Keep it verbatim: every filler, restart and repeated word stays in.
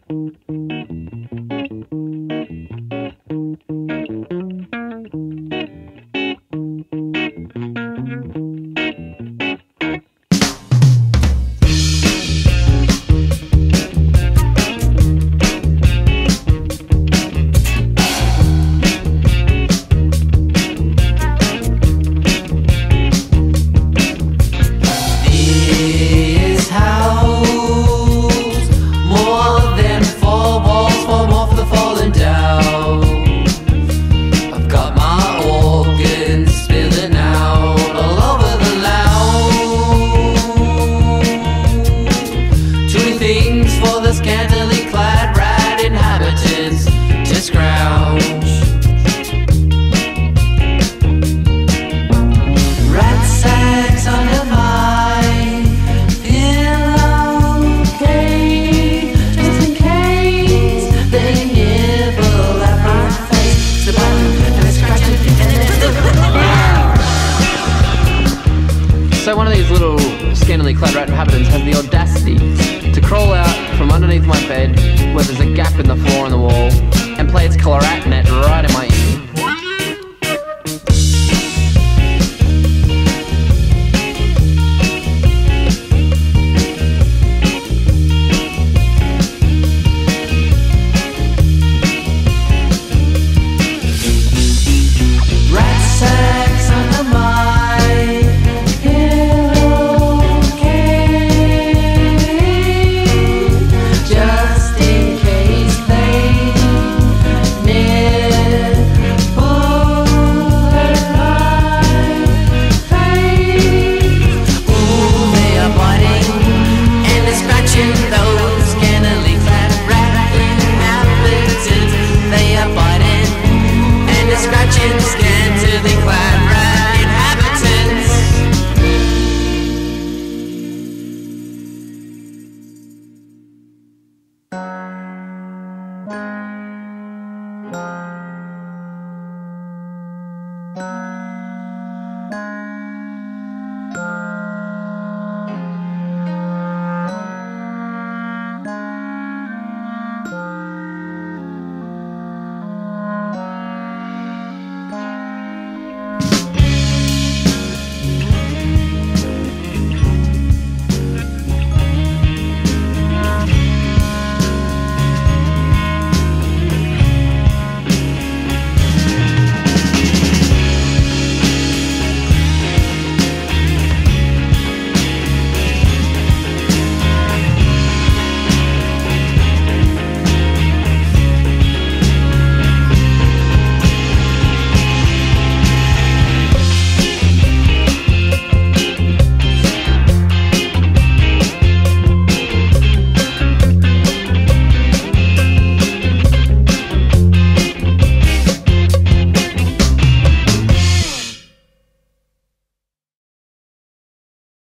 So one of these little scantily clad rat inhabitants has the audacity to crawl out from underneath my bed where there's a gap in the floor and the wall and play its clarinet right in my